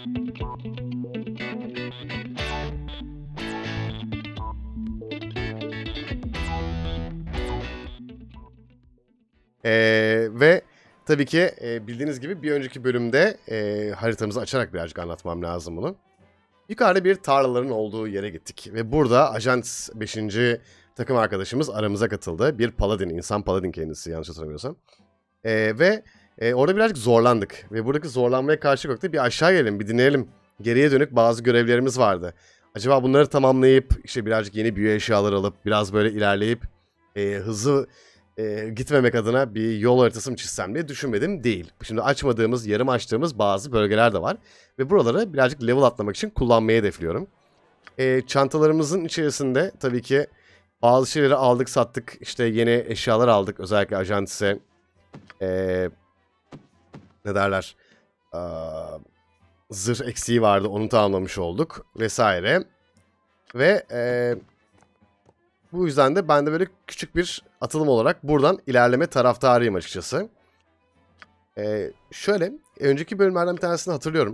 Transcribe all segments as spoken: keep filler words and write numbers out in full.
Ee, ve tabii ki e, bildiğiniz gibi bir önceki bölümde e, haritamızı açarak birazcık anlatmam lazım bunu. Yukarıda bir tarlaların olduğu yere gittik ve burada Ajans beşinci takım arkadaşımız aramıza katıldı. Bir paladin, insan paladin kendisi yanlış hatırlamıyorsam. Ee, ve e, orada birazcık zorlandık ve buradaki zorlanmaya karşı koyduk. Bir aşağı gelelim, bir dinleyelim. Geriye dönük bazı görevlerimiz vardı. Acaba bunları tamamlayıp işte birazcık yeni büyü eşyaları alıp biraz böyle ilerleyip e, hızlı e, gitmemek adına bir yol haritası mı çizsem diye düşünmedim değil. Şimdi açmadığımız, yarım açtığımız bazı bölgeler de var. Ve buraları birazcık level atlamak için kullanmayı hedefliyorum. E, çantalarımızın içerisinde tabii ki bazı şeyleri aldık sattık. İşte yeni eşyalar aldık. Özellikle Ajantis'e e, ne derler Aa, zırh eksiği vardı. Onu tamamlamış olduk vesaire. Ve e, bu yüzden de ben de böyle küçük bir atılım olarak buradan ilerleme taraftarıyım açıkçası. E, şöyle önceki bölümlerden bir tanesini hatırlıyorum.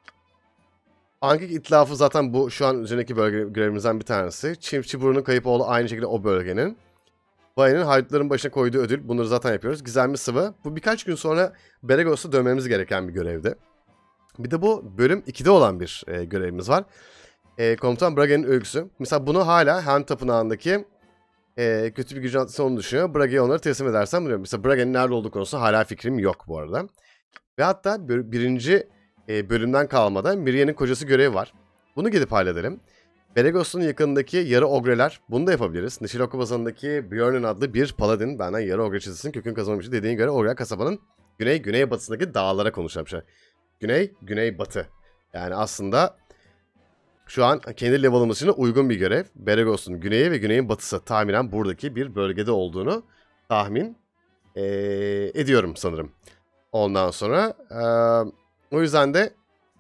Ankik İtlafı zaten bu şu an üzerindeki bölge görevimizden bir tanesi. Çiftçi Burun'un kayıp oğlu aynı şekilde o bölgenin. Baya'nın haydutların başına koyduğu ödül. Bunları zaten yapıyoruz. Gizemli sıvı. Bu birkaç gün sonra Beregos'a dönmemiz gereken bir görevdi. Bir de bu bölüm ikide olan bir e, görevimiz var. E, Komutan Brage'nin öyküsü. Mesela bunu hala Hen Tapınağı'ndaki e, kötü bir gücün atlısı onu düşünüyor. Brage'ye onları teslim edersem biliyorum. Mesela Brage'nin nerede olduğu konusunda hala fikrim yok bu arada. Ve hatta birinci e, bölümden kalmadan Miriye'nin kocası görevi var. Bunu gidip halledelim. Beregos'un yakınındaki yarı ogreler. Bunu da yapabiliriz. Nishiloko bazındaki Björn'ün adlı bir paladin. Benden yarı ogre çizgisinin kökün kazanmıştı. Dediğin göre ogre kasabanın güney güney batısındaki dağlara konuşan Güney, güney batı. Yani aslında şu an kendi level'ımız için uygun bir görev. Beregos'un güneyi ve güneyin batısı tahminen buradaki bir bölgede olduğunu tahmin ee, ediyorum sanırım. Ondan sonra ee, o yüzden de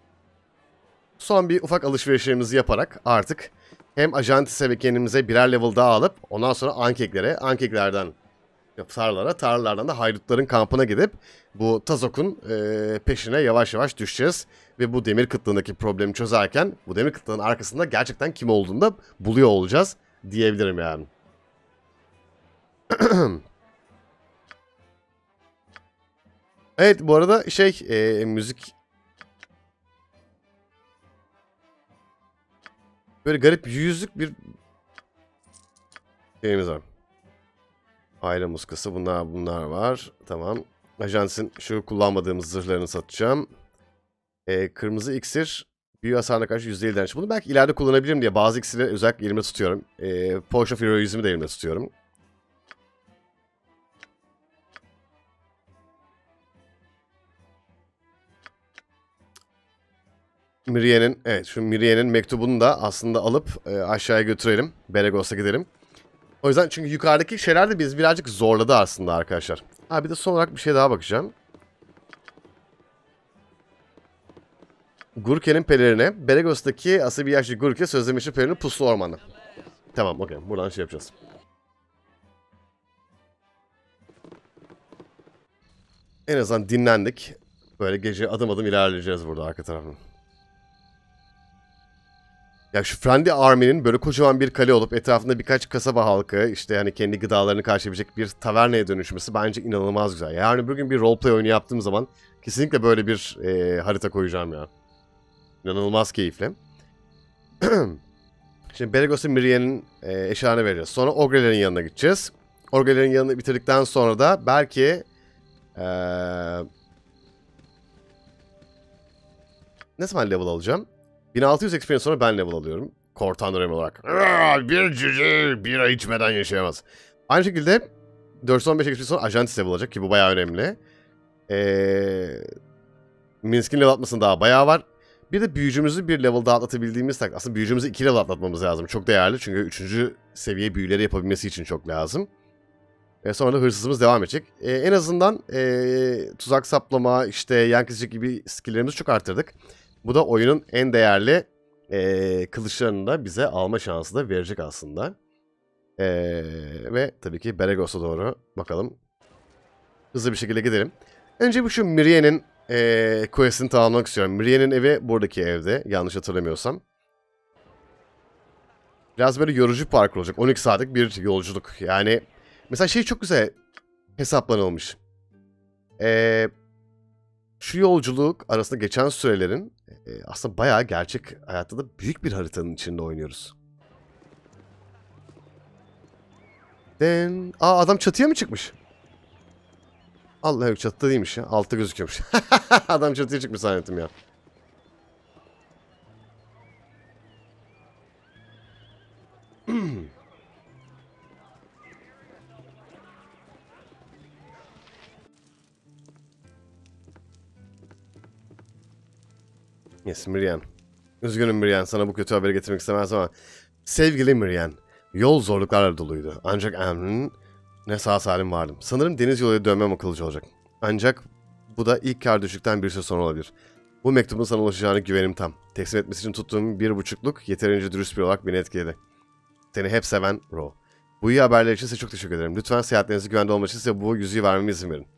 son bir ufak alışverişlerimizi yaparak artık hem Ajantis'e ve kendimize birer level daha alıp ondan sonra Ankeklere, Ankeklerden tarlalara, tarlalardan da haydutların kampına gidip bu Tazok'un e, peşine yavaş yavaş düşeceğiz. Ve bu demir kıtlığındaki problemi çözerken bu demir kıtlığının arkasında gerçekten kim olduğunu da buluyor olacağız diyebilirim yani. Evet bu arada şey e, müzik böyle garip yüzlük bir şeyimiz var. Aile muskası bunlar bunlar var. Tamam. Ajansın şu kullanmadığımız zırhlarını satacağım. Ee, kırmızı iksir büyü hasarına karşı yüzde elli direnç. Bunu belki ileride kullanabilirim diye bazı iksirleri özellikle elimde tutuyorum. Ee, Potion of Heroism'i de elimde tutuyorum. Miriye'nin evet şu Miriye'nin mektubunu da aslında alıp e, aşağıya götürelim. Beregos'a gidelim. O yüzden çünkü yukarıdaki şeyler de biz birazcık zorladı aslında arkadaşlar. Ha bir de son olarak bir şey daha bakacağım. Gurke'nin pelerini, Beregos'taki Asabiyashi Gurke sözlemişi pelerini Puslu Ormanı. Tamam okey buradan şey yapacağız. En azından dinlendik. Böyle gece adım adım ilerleyeceğiz burada arka taraftan. Ya şu Friendly Army'nin böyle kocaman bir kale olup etrafında birkaç kasaba halkı işte hani kendi gıdalarını karşılayabilecek bir tavernaya dönüşmesi bence inanılmaz güzel. Yani bugün bir roleplay oyunu yaptığım zaman kesinlikle böyle bir e, harita koyacağım ya. İnanılmaz keyifli. Şimdi Beregos'u Miriye'nin e, eşyalarını vereceğiz. Sonra Ogre'lerin yanına gideceğiz. Ogre'lerin yanını bitirdikten sonra da belki e, ne zaman level alacağım? bin altı yüz experience sonra ben level alıyorum. Kortan dönemi olarak. Bir cüce bir ay içmeden yaşayamaz. Aynı şekilde dört yüz on beş experience sonra Ajantis level alacak ki bu bayağı önemli. Eee... Minsk'in level atmasının daha bayağı var. Bir de büyücümüzü bir level daha atlatabildiğimiz takdirde. Aslında büyücümüzü iki level atlatmamız lazım. Çok değerli çünkü üçüncü seviye büyüleri yapabilmesi için çok lazım. E sonra da hırsızımız devam edecek. E, en azından e, tuzak saplama, işte yan kesecek gibi skilllerimizi çok arttırdık. Bu da oyunun en değerli e, kılıçlarını da bize alma şansı da verecek aslında. E, ve tabii ki Beregos'a doğru bakalım. Hızlı bir şekilde gidelim. Önce bu şu Miriye'nin ee, quest'ini tamamlamak istiyorum. Mirien'in evi buradaki evde. Yanlış hatırlamıyorsam. Biraz böyle yorucu bir parkur olacak. on iki saatlik bir yolculuk. Yani mesela şey çok güzel hesaplanılmış. Ee, şu yolculuk arasında geçen sürelerin e, aslında bayağı gerçek hayatta da büyük bir haritanın içinde oynuyoruz. Den... Aa, adam çatıya mı çıkmış? Allah, yok çatıda değilmiş ya. Altta gözüküyormuş. Adam çatıya çıkmış zannettim ya. Yes, Miriam. Üzgünüm Miriam, sana bu kötü haberi getirmek istemez ama sevgili Miriam, yol zorluklarla doluydu. Ancak Emre'nin ne sağ salim vardım. Sanırım deniz yoluyla dönmem akıllıca olacak. Ancak bu da ilk kar düştükten bir süre sonra olabilir. Bu mektubun sana ulaşacağına güvenim tam. Teslim etmesi için tuttuğum bir buçukluk yeterince dürüst bir olarak beni etkiledi. Seni hep seven Ro. Bu iyi haberler için size çok teşekkür ederim. Lütfen seyahatlerinizi güvende olmak için size bu yüzüğü vermeme izin verin.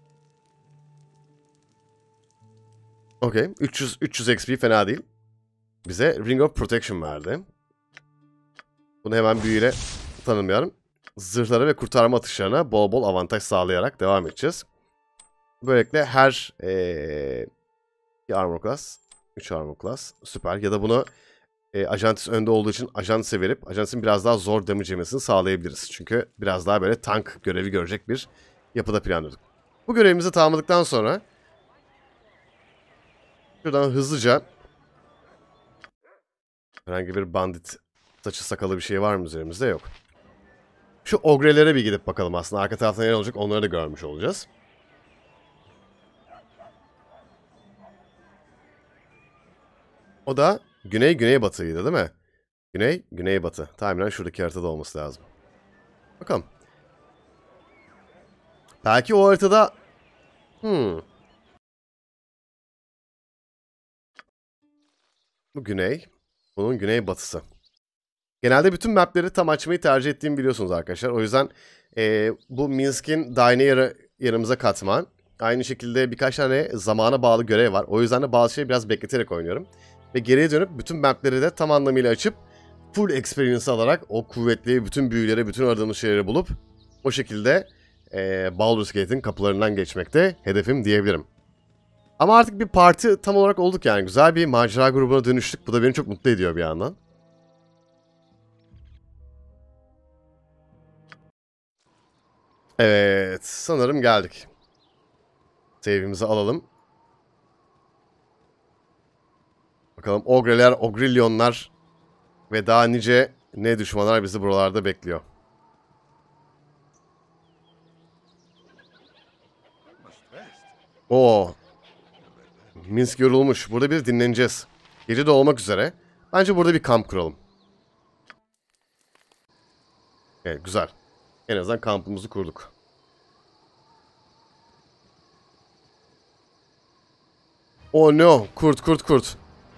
Okey. üç yüz, üç yüz X P fena değil. Bize Ring of Protection verdi. Bunu hemen büyüyle tanımlayalım. Zırhlara ve kurtarma atışlarına bol bol avantaj sağlayarak devam edeceğiz. Böylelikle her ee, bir armor class, üç armor class, süper. Ya da bunu e, Ajantis önde olduğu için Ajantis'e verip Ajantis'in biraz daha zor damage yemesini sağlayabiliriz. Çünkü biraz daha böyle tank görevi görecek bir yapıda planladık. Bu görevimizi tamamladıktan sonra şuradan hızlıca herhangi bir bandit saçı sakalı bir şey var mı üzerimizde? Yok. Şu ogrelere bir gidip bakalım aslında. Arka tarafta ne olacak onları da görmüş olacağız. O da güney güneybatıydı değil mi? Güney güneybatı. Tahminen şuradaki haritada olması lazım. Bakalım. Belki o haritada... Hmm. Bu güney. Bunun güneybatısı. Genelde bütün mapleri tam açmayı tercih ettiğimi biliyorsunuz arkadaşlar. O yüzden e, bu Minsk'in Dain'i yarı, yanımıza katma. Aynı şekilde birkaç tane zamana bağlı görev var. O yüzden de bazı şeyleri biraz bekleterek oynuyorum. Ve geriye dönüp bütün mapleri de tam anlamıyla açıp full experience alarak o kuvvetli bütün büyüleri, bütün aradığımız şeyleri bulup o şekilde e, Baldur's Gate'in kapılarından geçmekte hedefim diyebilirim. Ama artık bir parti tam olarak olduk yani. Güzel bir macera grubuna dönüştük. Bu da beni çok mutlu ediyor bir yandan. Evet, sanırım geldik. Save'imizi alalım. Bakalım ogreler, ogrilyonlar ve daha nice ne düşmanlar bizi buralarda bekliyor. Oo. Minsk yorulmuş. Burada bir dinleneceğiz. Gece de olmak üzere. Bence burada bir kamp kuralım. Evet, güzel. En azından kampımızı kurduk. Oh no. Kurt, kurt, kurt.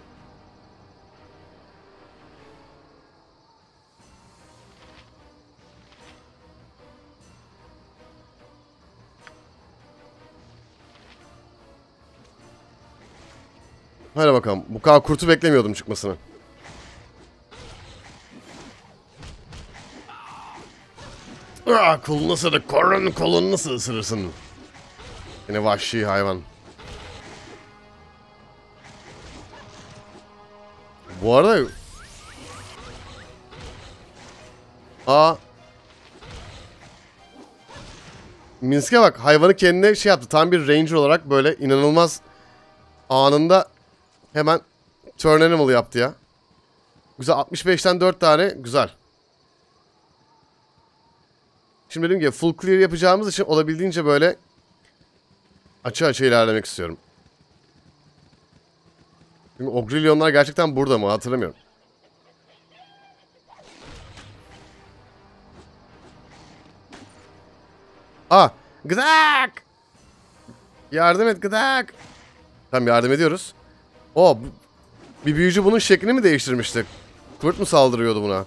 Hadi bakalım. Bu kadar kurtu beklemiyordum çıkmasını. Aa, kolunu ısırık. Korun kolunu nasıl ısırırsın? Yine vahşi hayvan. Bu arada... Aa... Minsk'e bak. Hayvanı kendine şey yaptı. Tam bir ranger olarak böyle inanılmaz anında hemen turn animal yaptı ya. Güzel. altmış beşten dört tane. Güzel. Şimdi dediğim gibi full clear yapacağımız için olabildiğince böyle açı açı ilerlemek istiyorum. Çünkü ogrilyonlar gerçekten burada mı? Hatırlamıyorum. Aa! Gıdak! Yardım et gıdak! Tamam, yardım ediyoruz. Oo, bir büyücü bunun şeklini mi değiştirmişti? Kurt mu saldırıyordu buna?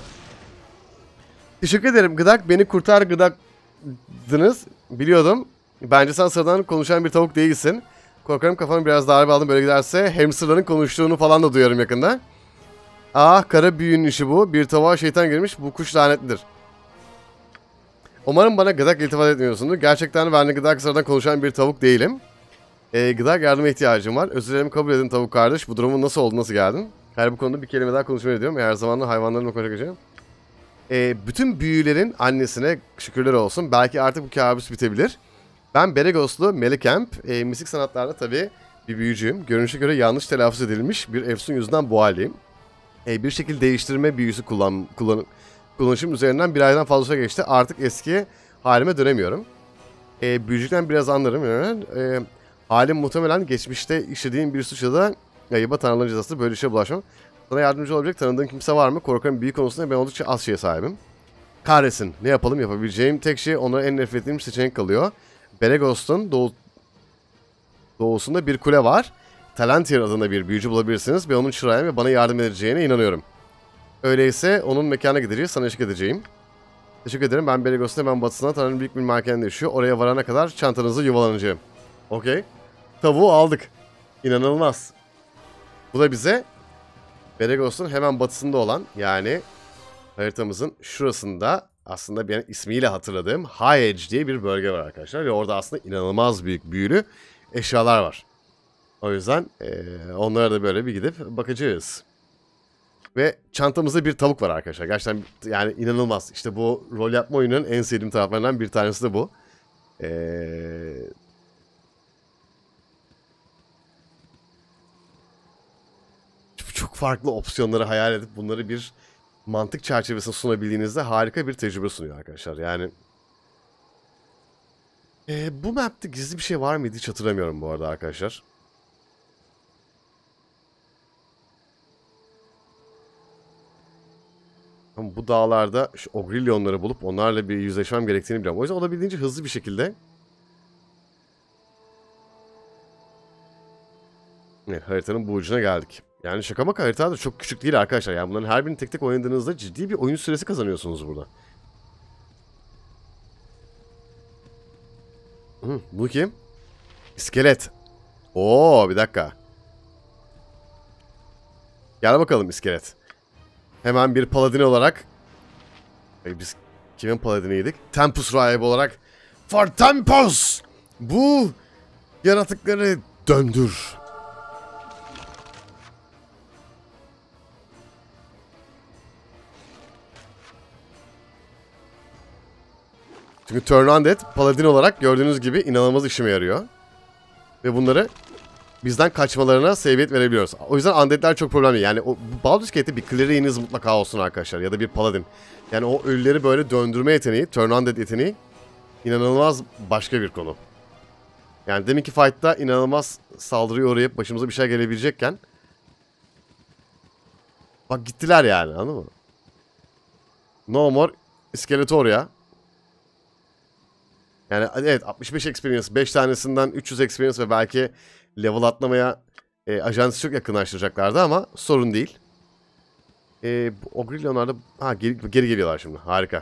Teşekkür ederim gıdak. Beni kurtar gıdakdınız. Biliyordum. Bence sen sıradan konuşan bir tavuk değilsin. Korkarım kafanı biraz darbe aldım, böyle giderse hamsterların konuştuğunu falan da duyarım yakında. Ah, kara büyünün işi bu. Bir tavuğa şeytan girmiş. Bu kuş lanetlidir. Umarım bana gıdak iltifat etmiyorsundur. Gerçekten ben de gıdak sıradan konuşan bir tavuk değilim. E, gıdak yardıma ihtiyacım var. Özür dilerim, kabul edin tavuk kardeş. Bu durumun nasıl oldu, nasıl geldin? Her bu konuda bir kelime daha konuşmayı ediyorum. Her zaman da hayvanlarımla konuşacağım. E, bütün büyülerin annesine şükürler olsun. Belki artık bu kabus bitebilir. Ben Beregoslu Melikemp. E, mistik sanatlarda tabii bir büyücüyüm. Görünüşe göre yanlış telaffuz edilmiş bir efsun yüzünden bu haldeyim. E, bir şekil değiştirme büyüsü kullan, kullan, kullanışım üzerinden bir aydan fazla geçti. Artık eski halime dönemiyorum. E, büyücükten biraz anlarım. E, halim muhtemelen geçmişte işlediğim bir suç ya da ayıba tanrıların cezası, böyle işe bulaşmam. Sana yardımcı olabilecek tanıdığın kimse var mı? Korkarım büyü konusunda ben oldukça az şeye sahibim. Kahretsin. Ne yapalım? Yapabileceğim tek şey, onlara en nefret ettiğim seçenek kalıyor. Beregost'un doğu, doğusunda bir kule var. Talantir adında bir büyücü bulabilirsiniz ve onun çırağıyım ve bana yardım edeceğine inanıyorum. Öyleyse onun mekana gideceğiz, sana eşlik edeceğim. Teşekkür ederim. Ben Beregos'un hemen batısına Tanrı'nın büyük bir markende yaşıyor. Oraya varana kadar çantanızı yuvalanacağım. Okey. Tavuğu aldık. İnanılmaz. Bu da bize Beregos'un hemen batısında olan, yani haritamızın şurasında aslında benim ismiyle hatırladığım High Edge diye bir bölge var arkadaşlar. Ve orada aslında inanılmaz büyük büyülü eşyalar var. O yüzden ee, onlara da böyle bir gidip bakacağız. Ve çantamızda bir tavuk var arkadaşlar. Gerçekten yani inanılmaz. İşte bu rol yapma oyununun en sevdiğim taraflarından bir tanesi de bu. Ee... Çok farklı opsiyonları hayal edip bunları bir mantık çerçevesinde sunabildiğinizde harika bir tecrübe sunuyor arkadaşlar. Yani ee, bu map'te gizli bir şey var mıydı hiç hatırlamıyorum bu arada arkadaşlar. Ama bu dağlarda şu Ogrilyonları bulup onlarla bir yüzleşmem gerektiğini biliyorum. O yüzden olabildiğince hızlı bir şekilde... Evet, haritanın bu ucuna geldik. Yani şaka maka, harita da çok küçük değil arkadaşlar. Yani bunların her birini tek tek oynadığınızda ciddi bir oyun süresi kazanıyorsunuz burada. Hı, bu kim? İskelet. Oo, bir dakika. Gel bakalım iskelet. Hemen bir paladin olarak. Ay, biz kimin paladiniydik? Tempus Rahip olarak. For Tempus! Bu yaratıkları döndür. Çünkü Turn Undead paladin olarak gördüğünüz gibi inanılmaz işime yarıyor. Ve bunları bizden kaçmalarına sebebiyet verebiliyoruz. O yüzden Undead'ler çok problemli. Yani o Baldur's Gate'de bir cleriğiniz mutlaka olsun arkadaşlar. Ya da bir paladin. Yani o ölüleri böyle döndürme yeteneği, Turn Undead yeteneği inanılmaz başka bir konu. Yani deminki fight'ta inanılmaz saldırıya uğrayıp başımıza bir şey gelebilecekken bak gittiler yani, anladın mı? No more Skeletor. Yani evet, altmış beş experience, beş tanesinden üç yüz experience ve belki level atlamaya e, ajansı çok yakınlaştıracaklardı ama sorun değil. E, bu Ogrilyonlar da ha, geri, geri geliyorlar şimdi. Harika.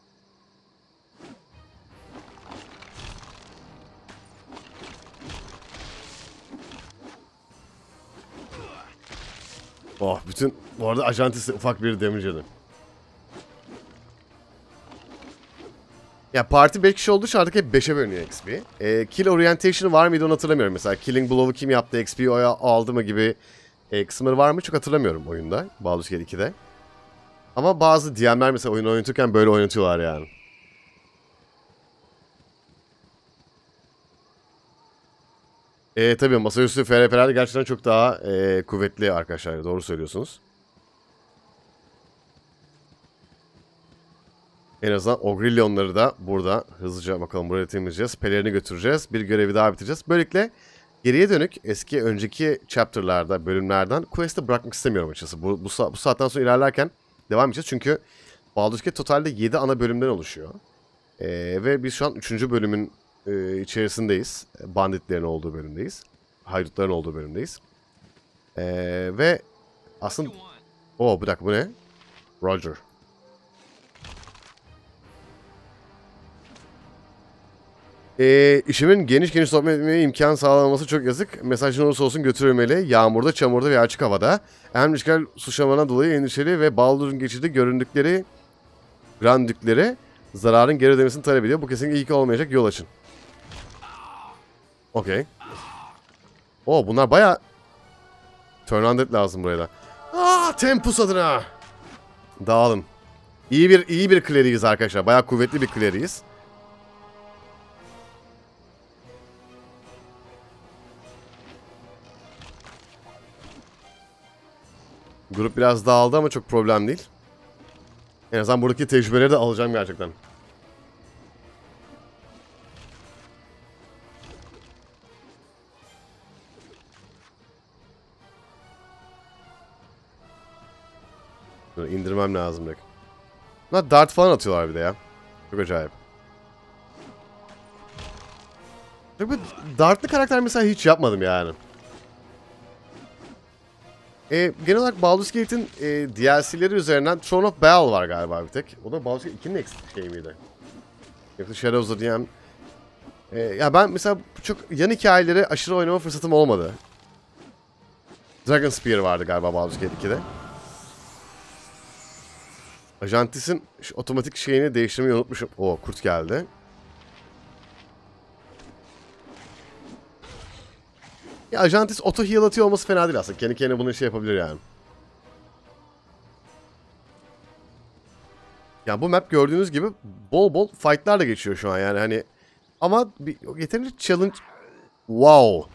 Oh, bütün bu arada Ajantis'e ufak bir damage yedi. Ya parti beş kişi olduğu için artık hep beşe bölünüyor X P. E, kill orientation'ı var mıydı onu hatırlamıyorum. Mesela Killing Blow'u kim yaptı, X P'yi aldı mı gibi e, kısımları var mı çok hatırlamıyorum oyunda. Baldur's Gate ikide. Ama bazı D M'ler mesela oyunu oynatırken böyle oynatıyorlar yani. E, tabii masaüstü F R P'ler gerçekten çok daha e, kuvvetli arkadaşlar. Doğru söylüyorsunuz. En azından Ogrilyonları da burada hızlıca bakalım buraya temizleyeceğiz. Pelerini götüreceğiz. Bir görevi daha bitireceğiz. Böylelikle geriye dönük eski önceki chapter'larda, bölümlerden quest'ı bırakmak istemiyorum açıkçası. Bu, bu, bu saatten sonra ilerlerken devam edeceğiz. Çünkü Baldur's Gate totalde yedi ana bölümden oluşuyor. Ee, ve biz şu an üçüncü bölümün e, içerisindeyiz. Banditlerin olduğu bölümdeyiz. Haydutların olduğu bölümdeyiz. Ee, ve aslında... Oo, bir dakika, bu ne? Roger. Ee, işimin geniş geniş sohbet etmeye imkan sağlanması çok yazık. Mesajın olursa olsun götürülmeli. Yağmurda, çamurda ve açık havada. Hem işgal suçlamadan dolayı endişeli ve Baldur'un geçirdiği göründükleri grandükleri zararın geri ödemesini talep ediyor. Bu kesinlikle iyi ki olmayacak. Yol açın. Okey. Oo, bunlar baya turn hundred lazım buraya da. Aa, Tempus adına. Dağılın. İyi bir iyi bir kleriyiz arkadaşlar. Baya kuvvetli bir kleriyiz. Grup biraz dağıldı ama çok problem değil. En azından buradaki tecrübeleri de alacağım gerçekten. Dur, indirmem lazım direkt. Bunlar dart falan atıyorlar bir de ya. Çok acayip. Çok dartlı karakter mesela hiç yapmadım yani. E, genel olarak Baldur's Gate'in e, D L C'leri üzerinden Throne of Baal var galiba bir tek. O da Baldur's Gate ikinin eksik şey miydi? Yoksa Shadows of the End. E, ya ben mesela çok yan hikayeleri aşırı oynama fırsatım olmadı. Dragon Spear vardı galiba Baldur's Gate ikide. Ajantis'in otomatik şeyini değiştirmeyi unutmuşum. Oo, kurt geldi. Ya Ajantis auto heal atıyor olması fena değil aslında. Kendi kendine bunu şey yapabilir yani. Ya bu map gördüğünüz gibi bol bol fight'lar da geçiyor şu an yani hani. Ama bir, yeterince challenge... Wow.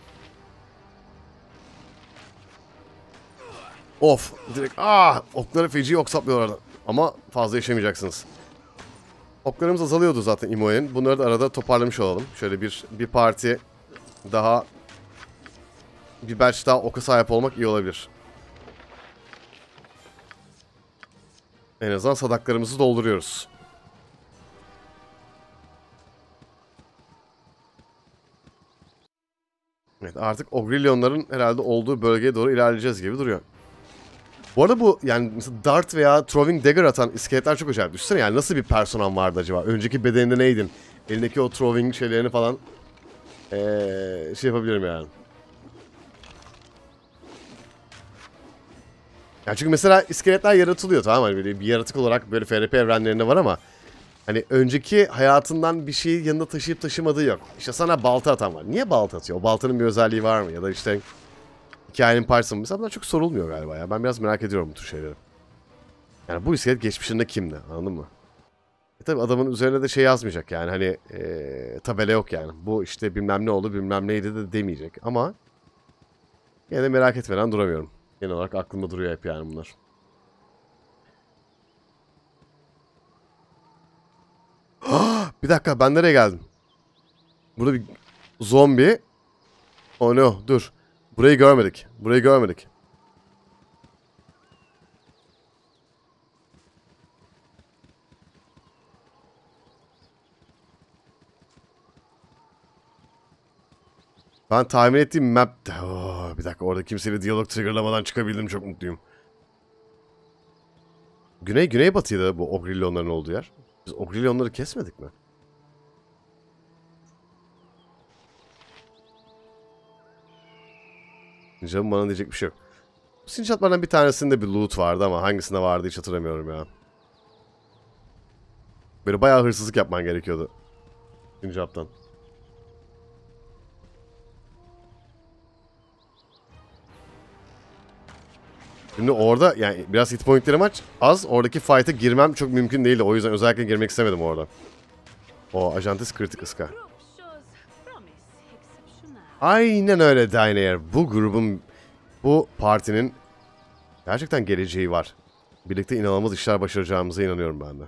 Of. Direkt ah, okları feci ok saplıyorlar. Ama fazla yaşamayacaksınız. Oklarımız azalıyordu zaten Imoen'in. Bunları da arada toparlamış olalım. Şöyle bir bir parti daha, bir batch daha oka sahip olmak iyi olabilir. En azından sadaklarımızı dolduruyoruz. Evet, artık Ogryllion'ların herhalde olduğu bölgeye doğru ilerleyeceğiz gibi duruyor. Bu arada bu yani mesela Dart veya Throwing Dagger atan iskeletler çok acayip. Düşünsene yani nasıl bir personan vardı acaba? Önceki bedeninde neydin? Elindeki o throwing şeylerini falan ee, şey yapabilirim yani. Ya çünkü mesela iskeletler yaratılıyor, tamam mı? Hani böyle bir yaratık olarak böyle F R P evrenlerinde var ama hani önceki hayatından bir şeyi yanında taşıyıp taşımadığı yok. İşte sana balta atan var. Niye balta atıyor? O baltanın bir özelliği var mı? Ya da işte hikayenin parçası mı? Mesela bunlar çok sorulmuyor galiba ya. Ben biraz merak ediyorum bu tür şeyleri. Yani bu iskelet geçmişinde kimdi? Anladın mı? E tabi adamın üzerine de şey yazmayacak yani hani ee, tabela yok yani. Bu işte bilmem ne oldu bilmem neydi de demeyecek ama yine de merak etmeden duramıyorum. Genel olarak aklımda duruyor hep yani bunlar. Bir dakika, ben nereye geldim? Burada bir zombi. Oh no, dur. Burayı görmedik. Burayı görmedik. Ben tahmin ettiğim map... Oh, bir dakika, orada kimseyle diyalog triggerlamadan çıkabildim, çok mutluyum. Güney, güneybatıydı bu Ogryllion'ların olduğu yer. Biz Ogryllion'ları kesmedik mi? Canım, bana diyecek bir şey yok. Sincaplardan bir tanesinde bir loot vardı ama hangisinde vardı hiç hatırlamıyorum ya. Böyle bayağı hırsızlık yapman gerekiyordu Sincap'tan. Şimdi orada yani biraz hit pointlerim aç az. Oradaki fight'a girmem çok mümkün değildi. O yüzden özellikle girmek istemedim orada. O Ajantis kritik ıska. Aynen öyle Dynair. Bu grubun, bu partinin gerçekten geleceği var. Birlikte inanılmaz işler başaracağımıza inanıyorum ben de.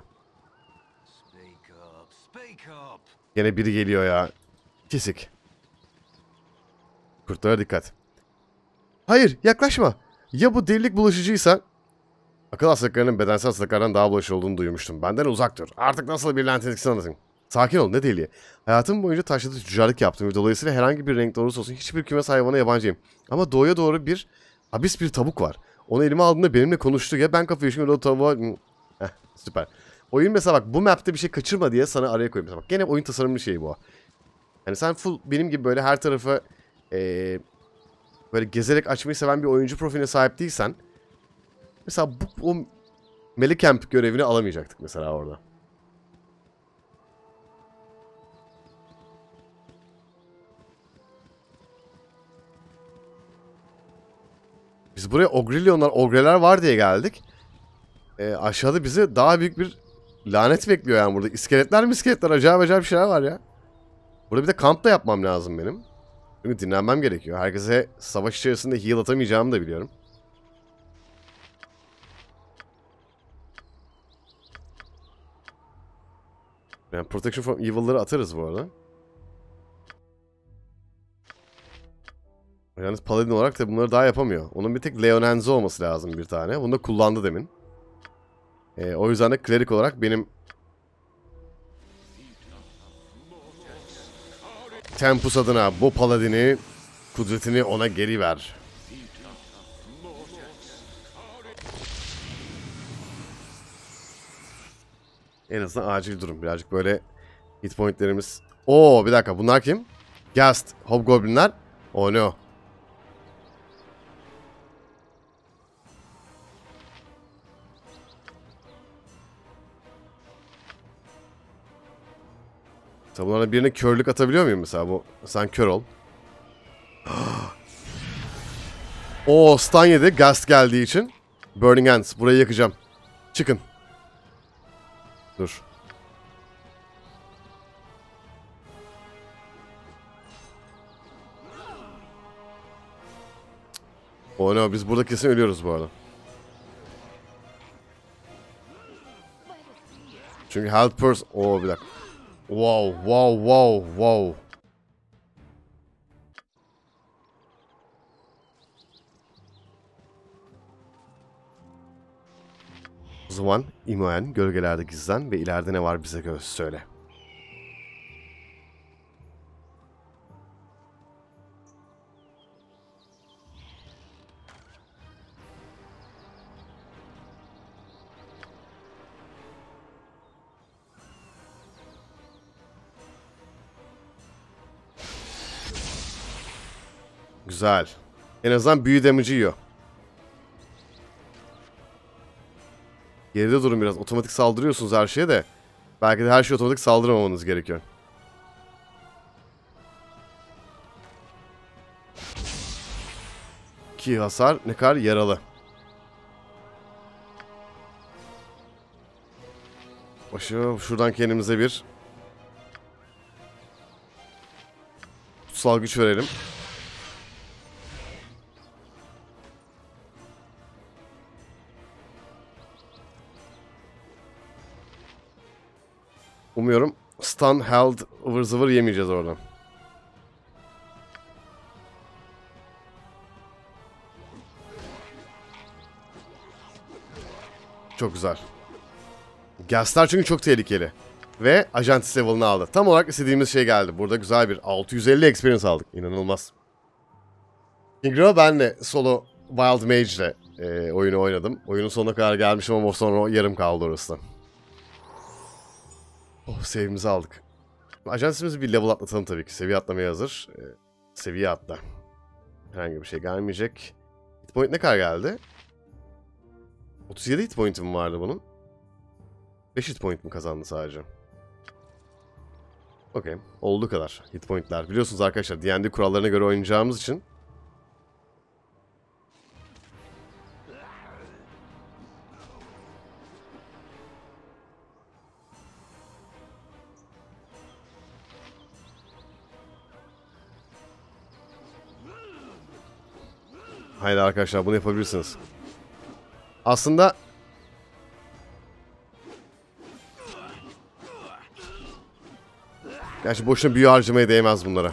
Yine biri geliyor ya. Kesik. Kurtlara dikkat. Hayır, yaklaşma. Ya bu delilik bulaşıcıysa? Akıl hastalıklarının bedensel hastalıklardan daha bulaşıcı olduğunu duymuştum. Benden uzak dur. Artık nasıl bir lanet etkisi anlatın. Sakin ol, ne deliği. Hayatım boyunca taşlıda tüccarlık yaptım ve dolayısıyla herhangi bir renk olursa olsun hiçbir kümes hayvana yabancıyım. Ama doğuya doğru bir habis bir tavuk var. Onu elime aldığında benimle konuştu ya, ben kafayı şimdi o tavuğa... Heh, süper. Oyun mesela bak, bu map'te bir şey kaçırma diye sana araya koyayım. Mesela bak, gene oyun tasarımlı şey bu. Yani sen full benim gibi böyle her tarafı ee, böyle gezerek açmayı seven bir oyuncu profiline sahip değilsen mesela bu, o Melee görevini alamayacaktık mesela orada. Biz buraya Ogrilionlar, Ogreler var diye geldik. Ee, aşağıda bizi daha büyük bir lanet bekliyor yani burada. İskeletler mi iskeletler? Acayip acayip şeyler var ya. Burada bir de kamp da yapmam lazım benim. Çünkü dinlenmem gerekiyor. Herkese savaş içerisinde heal atamayacağımı da biliyorum. Yani Protection from Evil'ları atarız bu arada. Yalnız Paladin olarak da bunları daha yapamıyor. Onun bir tek Leonenzo olması lazım bir tane. Bunu da kullandı demin. Ee, o yüzden de Cleric olarak benim Tempus adına bu Paladin'i kudretini ona geri ver. En azından acil durum. Birazcık böyle hit pointlerimiz. Oo bir dakika bunlar kim? Ghast, Hobgoblinler. Oh no. Tabi bunlardan birine körlük atabiliyor muyum mesela bu? Sen kör ol. Oo stun yedi Ghast geldiği için. Burning Hands. Burayı yakacağım. Çıkın. Dur. Oh no biz burada kesin ölüyoruz bu arada. Çünkü health purse... Oo bir dakika. Wow wow wow wow. O zaman Imoen gölgelerde gizlen ve ileride ne var bize göz söyle. Güzel. En azından büyü damage'ı yiyor. Geride durun biraz. Otomatik saldırıyorsunuz her şeye de. Belki de her şeye otomatik saldırmamanız gerekiyor. İki hasar. Ne kadar yaralı. Başı şuradan kendimize bir kutsal güç verelim. Umuyorum stun, held, ıvır zıvır yemeyeceğiz oradan. Çok güzel. Ghastlar çünkü çok tehlikeli. Ve Ajantis level'ını aldı. Tam olarak istediğimiz şey geldi. Burada güzel bir altı yüz elli experience aldık. İnanılmaz. Kingro benle solo Wild Mage ile e, oyunu oynadım. Oyunun sonuna kadar gelmişim ama sonra yarım kaldı orası. Oh save'imizi aldık. Ajansimizi bir level atlatalım tabii ki. Seviye atlamaya hazır. E, seviye atla. Herhangi bir şey gelmeyecek. Hit point ne kadar geldi? otuz yedi hit point'im vardı bunun. beş hit point mi kazandı sadece? Okey. Olduğu kadar hit point'ler. Biliyorsunuz arkadaşlar D and D kurallarına göre oynayacağımız için. Haydi arkadaşlar bunu yapabilirsiniz. Aslında gerçi boşuna büyü harcamaya değmez bunlara.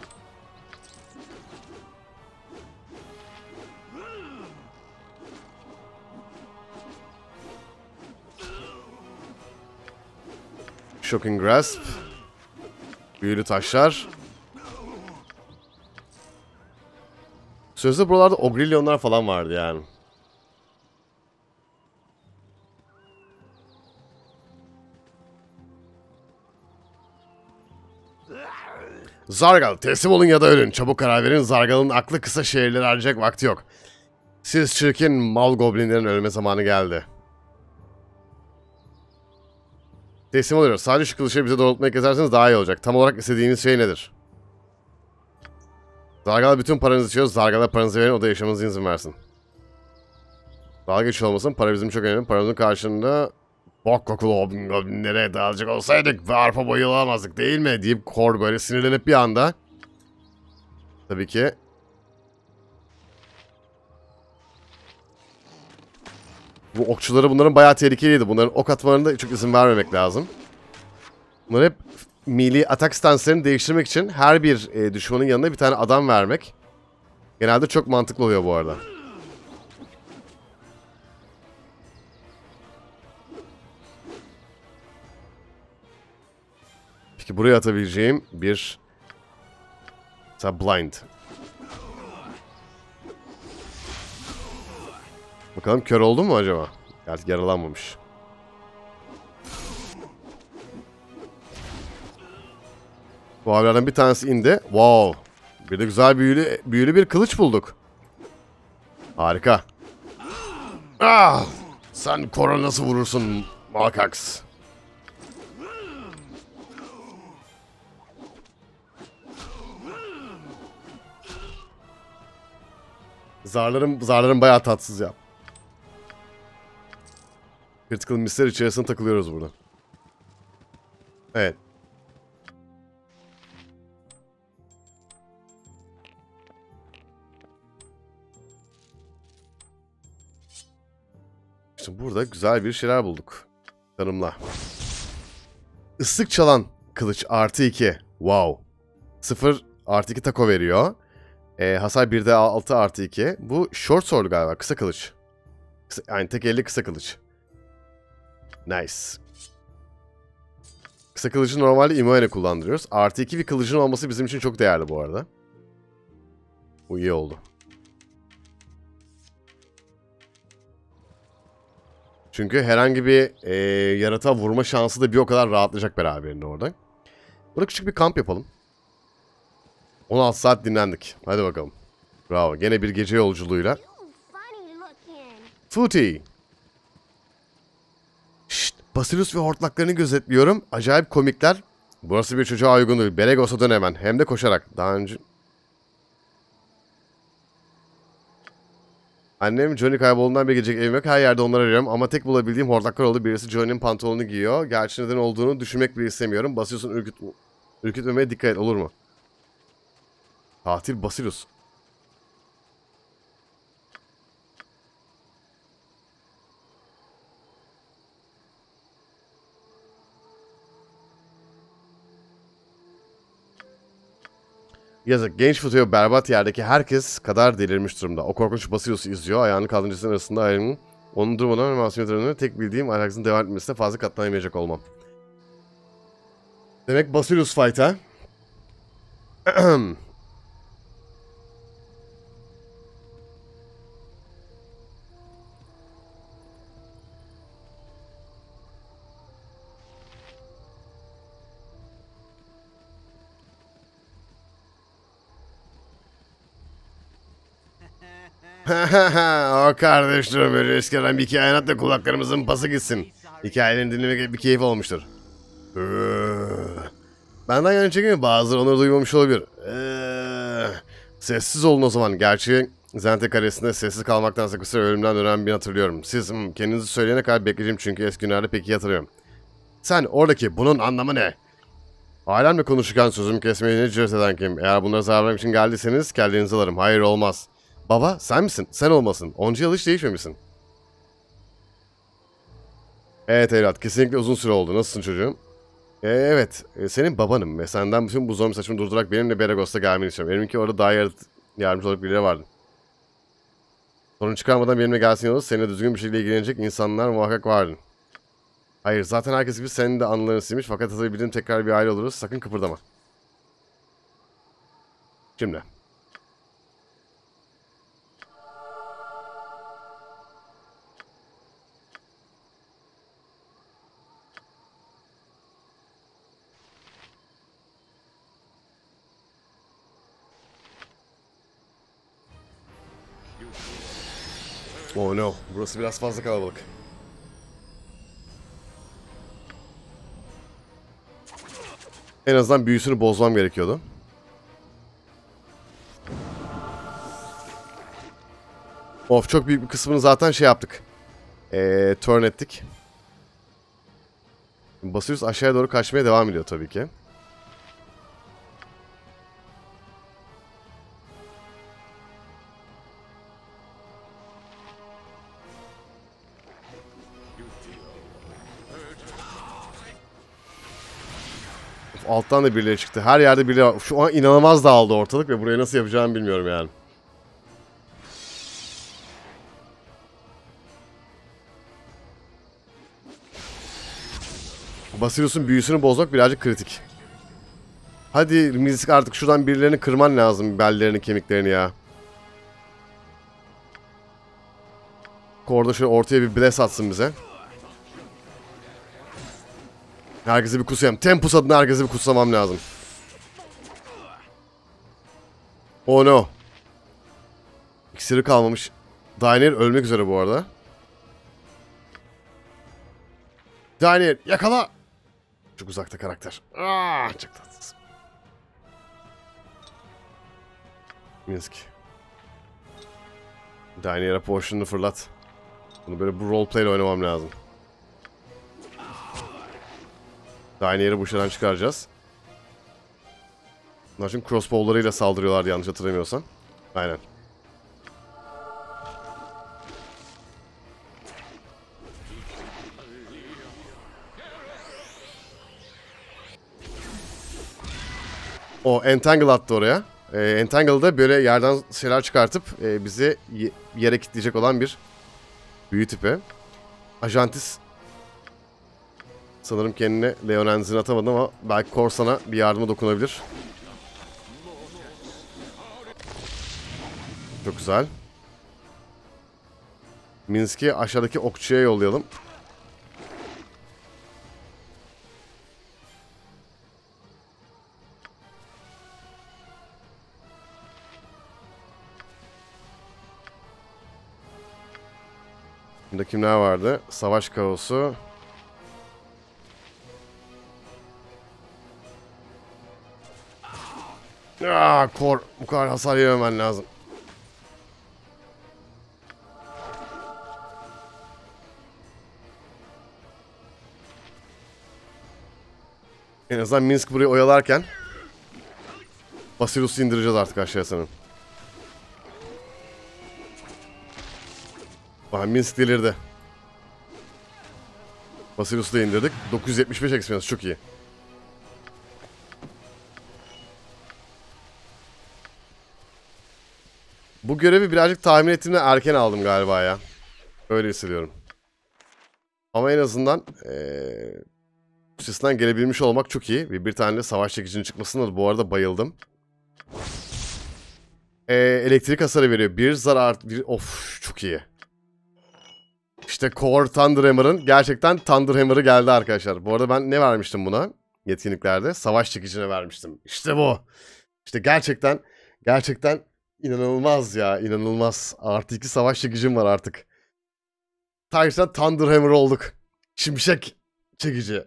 Shocking Grasp. Büyülü taşlar. Sözde buralarda Ogrilionlar falan vardı yani. Zargal teslim olun ya da ölün. Çabuk karar verin. Zargal'ın aklı kısa şehirleri harcayacak vakti yok. Siz çirkin mal goblinlerin ölme zamanı geldi. Teslim oluyoruz. Sadece şu kılıçları bize doğrultmaya keserseniz daha iyi olacak. Tam olarak istediğiniz şey nedir? Zargal'a bütün paranızı içiyoruz. Zargal'a paranızı verin. O da yaşamanıza izin versin. Dalga geçiyor olmasın. Para bizim çok önemli. Paramızın karşılığında bok kokulu goblin goblinlere dağılacak olsaydık ve arpa boyu olamazdık değil mi? Deyip Kor böyle sinirlenip bir anda. Tabii ki. Bu okçuları bunların bayağı tehlikeliydi. Bunların ok atmalarına da çok izin vermemek lazım. Bunlar hep melee atak stanslarını değiştirmek için her bir e, düşmanın yanına bir tane adam vermek. Genelde çok mantıklı oluyor bu arada. Peki buraya atabileceğim bir... Mesela blind. Bakalım kör oldu mu acaba? Artık yaralanmamış. Bu abilerden bir tanesi indi. Wow. Bir de güzel büyülü, büyülü bir kılıç bulduk. Harika. Ah! Sen Kor'a nasıl vurursun Malkax? Zarlarım, zarlarım bayağı tatsız ya. Critical Miss'ler içerisinde takılıyoruz burada. Evet. İşte burada güzel bir şeyler bulduk. Tanımla. Islık çalan kılıç artı iki. Wow. sıfır artı iki taco veriyor. E, hasar birde altı artı iki. Bu short sword galiba. Kısa kılıç. Kısa, yani tek elli kısa kılıç. Nice. Kısa kılıcı normalde Imoene kullandırıyoruz. Artı iki bir kılıcın olması bizim için çok değerli bu arada. Bu iyi oldu. Çünkü herhangi bir e, yaratığa vurma şansı da bir o kadar rahatlayacak beraberinde orada. Burada küçük bir kamp yapalım. on altı saat dinlendik. Hadi bakalım. Bravo. Gene bir gece yolculuğuyla. Footy. Şşt. Basilius ve hortlaklarını gözetliyorum. Acayip komikler. Burası bir çocuğa uygun değil. Beregos'a dön hemen. Hem de koşarak. Daha önce... Annem Johnny kaybolduğundan beri gelecek evim yok. Her yerde onları arıyorum ama tek bulabildiğim hortlaklar oldu. Birisi Johnny'nin pantolonunu giyiyor. Gerçi neden olduğunu düşünmek bile istemiyorum. Basilius'un ürküt... ürkütmemeye dikkat et, olur mu? Tatil Basilius. Yazık. Genç Futu'ya berbat yerdeki herkes kadar delirmiş durumda. O korkunç Basilius'u izliyor. Ayağını kaldıncasının arasında ayağının onun durmadan ve masumiyetlerini tek bildiğim ahlaksızın devam etmesine fazla katlanamayacak olmam. Demek Basilius fight ha? O kardeşlerim böyle eskiden bir hikaye anlat da kulaklarımızın pası gitsin. Hikayelerini dinlemek bir keyif olmuştur. Benden yani çekimi bazıları onları duymamış olabilir. Ee, sessiz olun o zaman. Gerçi Zente karesinde sessiz kalmaktansa kısa ölümden dönen bir hatırlıyorum. Siz hmm, kendinizi söyleyene kadar bekleyeceğim çünkü eski günlerde pek iyi hatırlıyorum. Sen oradaki bunun anlamı ne? Ailemle konuşurken sözümü kesmeyi ne cüret eden kim? Eğer bunları zarar vermek için geldiyseniz kellenizi alırım. Hayır olmaz. Baba sen misin? Sen olmasın. Onca yıl hiç değişmemişsin. Evet evlat kesinlikle uzun süre oldu. Nasılsın çocuğum? Ee, evet e, senin babanım ve senden bütün bu zombi saçımı durdurarak benimle Beregos'ta gelmeni istiyorum. Benimki orada daha yar yardımcı olarak birileri vardı. Sorun çıkarmadan benimle gelsin yolda seninle düzgün bir şekilde ilgilenecek insanlar muhakkak vardı. Hayır zaten herkes gibi senin de anılarını silmiş fakat hatırlayabildiğim tekrar bir aile oluruz. Sakın kıpırdama. Şimdi. Oh no. Burası biraz fazla kalabalık. En azından büyüsünü bozmam gerekiyordu. Of, çok büyük bir kısmını zaten şey yaptık. Ee, turn ettik. Basıyoruz, aşağıya doğru kaçmaya devam ediyor tabii ki. Of, alttan da birileri çıktı. Her yerde birileri var. Şu an inanılmaz dağıldı ortalık ve burayı nasıl yapacağımı bilmiyorum yani. Basilius'un büyüsünü bozmak birazcık kritik. Hadi Mizik, artık şuradan birilerini kırman lazım, bellerini, kemiklerini ya. Korda şöyle ortaya bir bless atsın bize. Herkese bir kusayım. Tempus adına herkese bir kusamam lazım. Oh no. İksiri kalmamış. Daener ölmek üzere bu arada. Daener yakala. Çok uzakta karakter. Aa, çok tatsız. Minsk. Daener'e potion'unu fırlat. Bunu böyle bu roleplay ile oynamam lazım. Daener'i bu şeyden çıkaracağız. Bunlar şimdi crossbow'larıyla saldırıyorlardı yanlış hatırlamıyorsam. Aynen. O Entangle attı oraya. Ee, Entangle'da böyle yerden şeyler çıkartıp e, bizi yere kilitleyecek olan bir büyü tipi. Ajantis sanırım kendine Leonenz'ini atamadı ama belki Korsan'a bir yardıma dokunabilir. Çok güzel. Minsk'i aşağıdaki okçuya yollayalım. Burada kimler vardı? Savaş kaosu. Aa, Kor. Bu kadar hasar yememen lazım. En azından Minsk burayı oyalarken Basilius'u indireceğiz artık aşağıya sanırım. Aha, Minsk delirdi. Basilius'u da indirdik. dokuz yüz yetmiş beş experience çok iyi. Bu görevi birazcık tahmin ettiğimden erken aldım galiba ya. Öyle hissediyorum. Ama en azından ee, üstesinden gelebilmiş olmak çok iyi. Bir, bir tane de savaş çekicinin çıkmasına da bu arada bayıldım. E, elektrik hasarı veriyor. Bir zarar... Bir, of çok iyi. İşte Core Thunderhammer'ın gerçekten Thunderhammer'ı geldi arkadaşlar. Bu arada ben ne vermiştim buna? Yetkinliklerde. Savaş çekicine vermiştim. İşte bu. İşte gerçekten, gerçekten inanılmaz ya. İnanılmaz. Artı iki savaş çekicim var artık. Gerçekten Thunderhammer olduk. Şimşek çekici.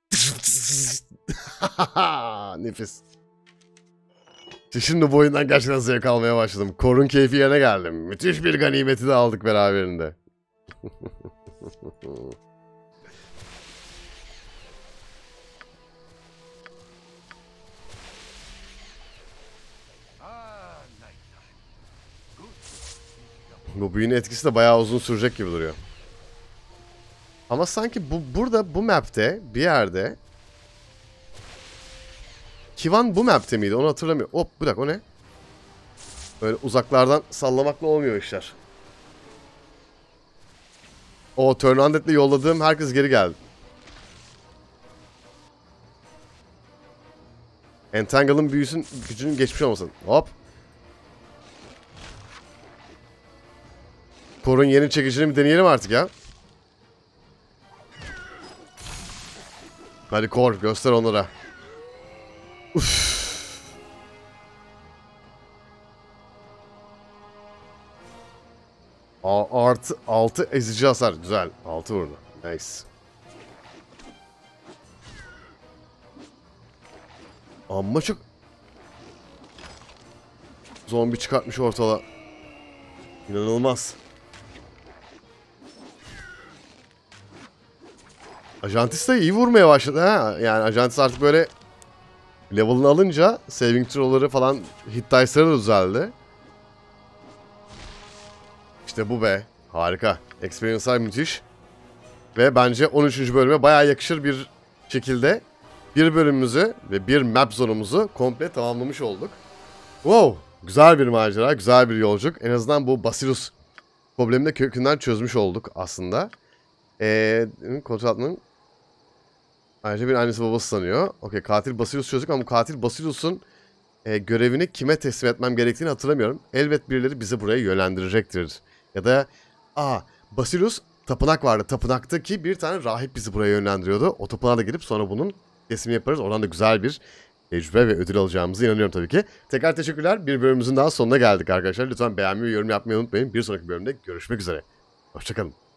Nefis. Şimdi bu oyundan gerçekten zevk almaya başladım. Core'un keyfi yerine geldim. Müthiş bir ganimeti de aldık beraberinde. Bu büyünün etkisi de bayağı uzun sürecek gibi duruyor. Ama sanki bu burada bu map'te bir yerde Kivan bu map'te miydi? Onu hatırlamıyorum. Hop bir dakika o ne? Böyle uzaklardan sallamakla olmuyor işler. O Turn Undead'le yolladığım herkes geri geldi. Entangle'ın büyüsün gücünün geçmiş olmasın. Hop. Core'un yeni çekicini bir deneyelim artık ya. Hadi Core göster onlara. Uff. A artı altı ezici hasar. Güzel. altı vurdu. Nice. Amma çok zombi çıkartmış ortalığa. İnanılmaz. Ajantis de iyi vurmaya başladı ha. Yani Ajantis artık böyle level'ını alınca saving throw'ları falan hit dice'ları da düzeldi. İşte bu be. Harika. Experience'lar müthiş. Ve bence on üçüncü bölüme bayağı yakışır bir şekilde bir bölümümüzü ve bir map zonumuzu komple tamamlamış olduk. Wow. Güzel bir macera, güzel bir yolculuk. En azından bu Basilius problemini de kökünden çözmüş olduk aslında. Eee kontrol altının ayrıca bir annesi babası sanıyor. Okey, katil Basilius çözdük ama bu katil Basilius'un e, görevini kime teslim etmem gerektiğini hatırlamıyorum. Elbet birileri bizi buraya yönlendirecektir. Ya da aa Basilius tapınak vardı. Tapınaktaki bir tane rahip bizi buraya yönlendiriyordu. O tapınağa da gidip sonra bunun teslimini yaparız. Oradan da güzel bir tecrübe ve ödül alacağımıza inanıyorum tabii ki. Tekrar teşekkürler. Bir bölümümüzün daha sonuna geldik arkadaşlar. Lütfen beğenmeyi ve yorum yapmayı unutmayın. Bir sonraki bölümde görüşmek üzere. Hoşçakalın.